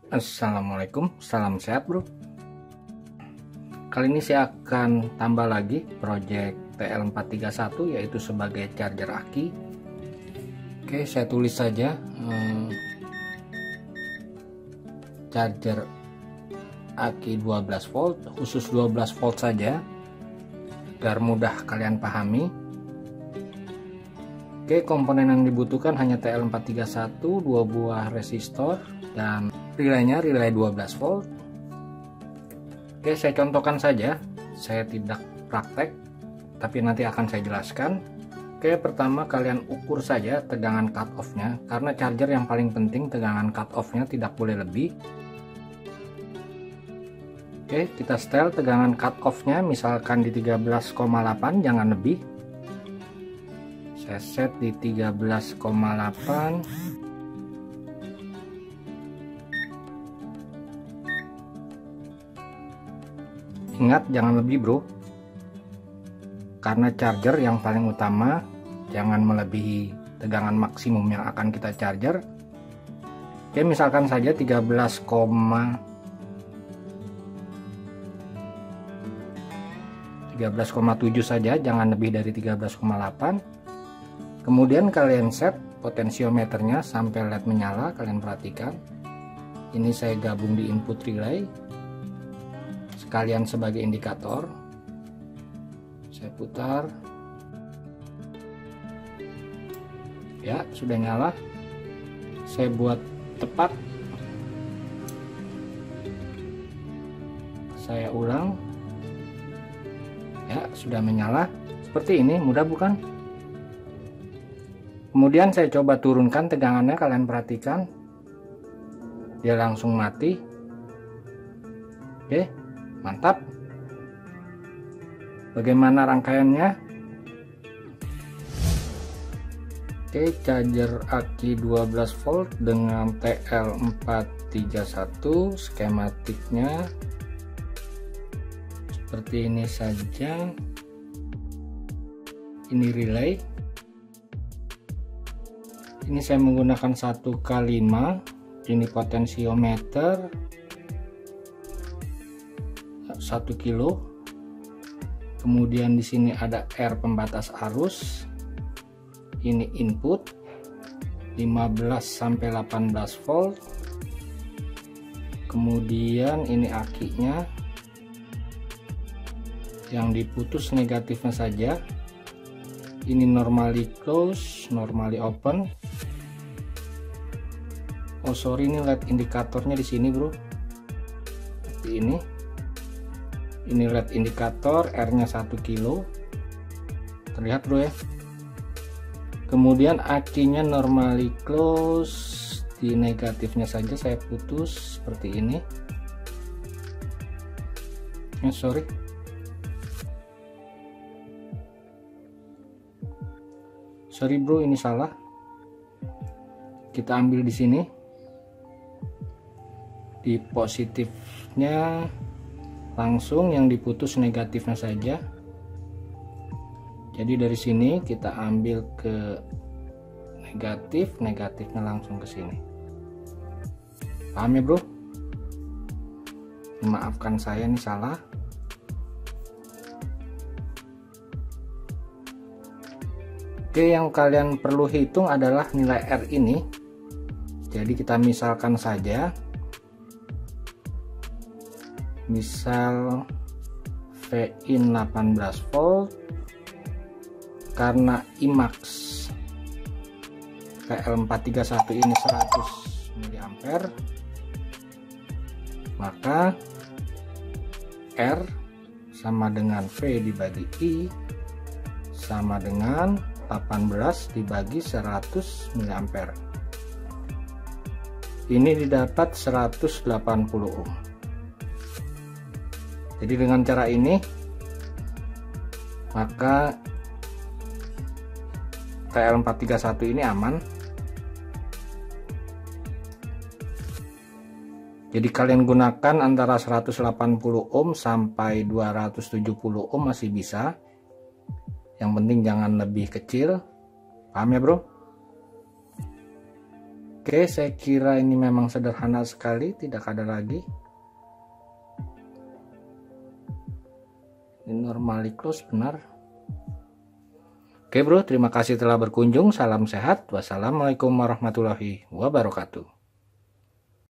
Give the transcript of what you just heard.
Assalamualaikum, salam sehat bro. Kali ini saya akan tambah lagi project TL431, yaitu sebagai charger aki. Oke, saya tulis saja charger aki 12 volt, khusus 12 volt saja agar mudah kalian pahami. Oke, komponen yang dibutuhkan hanya TL431, 2 buah resistor, dan relaynya relay 12 volt. Oke, saya contohkan saja, saya tidak praktek tapi nanti akan saya jelaskan. Oke, pertama kalian ukur saja tegangan cut off nya, karena charger yang paling penting tegangan cut off nya tidak boleh lebih. Oke, kita setel tegangan cut off nya misalkan di 13,8, jangan lebih. Saya set di 13,8. Ingat jangan lebih bro, karena charger yang paling utama jangan melebihi tegangan maksimum yang akan kita charger. Oke, misalkan saja 13,7 saja, jangan lebih dari 13,8. Kemudian kalian set potensiometernya sampai LED menyala. Kalian perhatikan, ini saya gabung di input relay sekalian sebagai indikator. Saya putar, ya sudah nyala. Saya buat tepat, saya ulang, ya sudah menyala. Seperti ini, mudah bukan? Kemudian saya coba turunkan tegangannya, kalian perhatikan dia langsung mati. Oke, mantap. Bagaimana rangkaiannya? Oke, charger aki 12 volt dengan TL431, skematiknya seperti ini saja. Ini relay, ini saya menggunakan 1x5. ini potensiometer 1 kilo. Kemudian di sini ada R pembatas arus, ini input 15 sampai 18 volt. Kemudian ini akinya, yang diputus negatifnya saja. Ini normally close, normally open. Oh sorry, ini LED indikatornya di sini bro, seperti ini. Ini LED indikator, R nya 1 kilo, terlihat bro ya. Kemudian akinya normally close, di negatifnya saja saya putus seperti ini. Sorry, bro, ini salah. Kita ambil di sini, di positifnya langsung, yang diputus negatifnya saja. Jadi dari sini kita ambil ke negatif, negatifnya langsung ke sini. Paham ya bro? Maafkan saya nih salah. Oke, yang kalian perlu hitung adalah nilai R ini. Jadi kita misalkan saja, misal Vin 18 volt, karena IMAX TL431 ini 100 mA, maka R sama dengan V dibagi I sama dengan 18 dibagi 100 mA. Ini didapat 180 ohm. Jadi dengan cara ini maka TL431 ini aman. Jadi kalian gunakan antara 180 ohm sampai 270 ohm masih bisa. Yang penting jangan lebih kecil. Paham ya bro? Oke, saya kira ini memang sederhana sekali, tidak ada lagi. Ini normally close, benar. Oke bro, terima kasih telah berkunjung. Salam sehat. Wassalamualaikum warahmatullahi wabarakatuh.